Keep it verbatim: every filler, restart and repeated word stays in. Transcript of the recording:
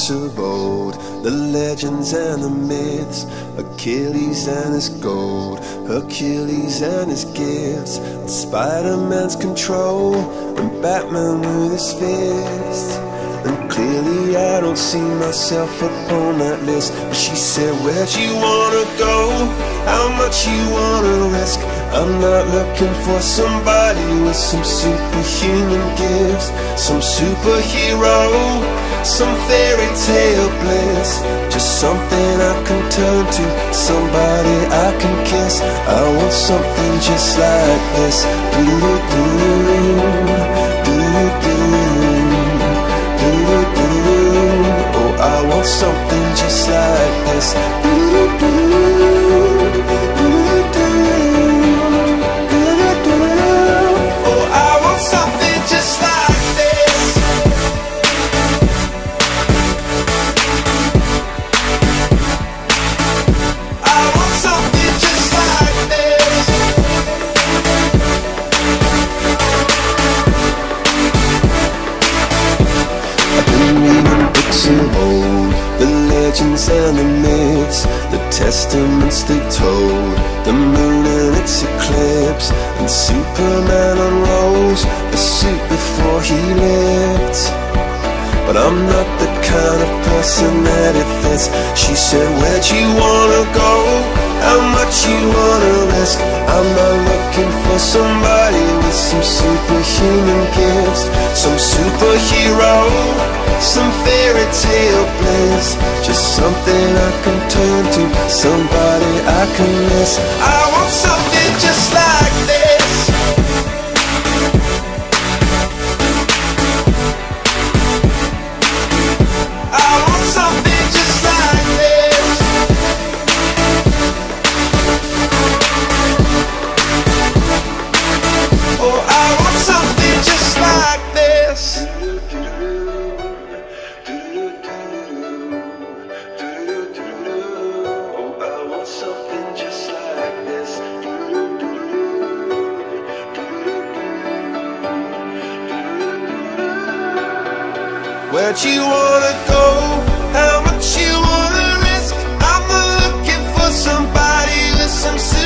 books of old, the legends and the myths, Achilles and his gold, Hercules and his gifts, and Spider-Man's control, and Batman with his fists. And clearly I don't see myself upon that list. But she said, where'd you wanna go? How much you wanna risk? I'm not looking for somebody with some superhuman gifts, some superhero, some fairy tale bliss. Just something I can turn to, somebody I can kiss. I want something just like this. Do-do-do, do-do-do. Oh, I want something just like this. Oh, I want something just like this. I want something just like this. I've been reading books of old, the legends and the myths, the testaments they told, the moon and its eclipse, and Superman unrolls a suit before he lived. But I'm not the kind of person that it fits. She said, where'd you wanna go? How much you wanna risk? I'm not looking for somebody with some superhuman gifts, some superhero, some fairy tale bliss. Just something I can turn to, somebody I can miss. I want something just like this. I want something just like this. Oh, I want something just like this. Where'd you wanna go? How much you wanna risk? I'm not looking for somebody with some